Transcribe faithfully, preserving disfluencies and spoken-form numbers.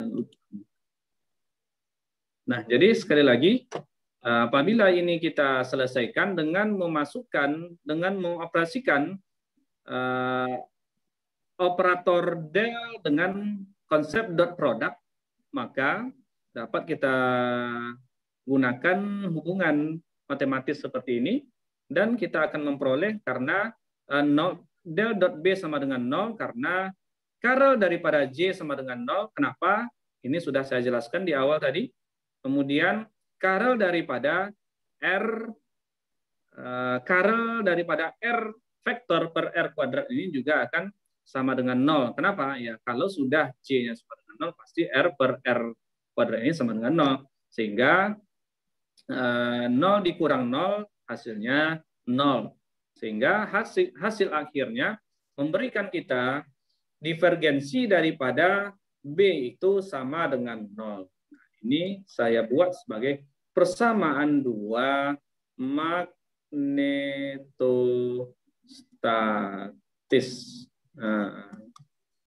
Nah, jadi sekali lagi, apabila ini kita selesaikan dengan memasukkan, dengan mengoperasikan uh, operator del dengan konsep dot product, maka dapat kita gunakan hubungan matematis seperti ini, dan kita akan memperoleh karena uh, nol, del dot b sama dengan nol, karena curl daripada j sama dengan nol. Kenapa? Ini sudah saya jelaskan di awal tadi. Kemudian curl daripada r uh, curl daripada r vektor per r kuadrat ini juga akan sama dengan nol. Kenapa? Ya, kalau sudah j-nya sama dengan nol, pasti r per r kuadrat ini sama dengan nol. Sehingga uh, nol dikurang nol, hasilnya nol. Sehingga hasil, hasil akhirnya memberikan kita divergensi daripada B itu sama dengan nol. Nah, ini saya buat sebagai persamaan dua magnetostatis. Nah,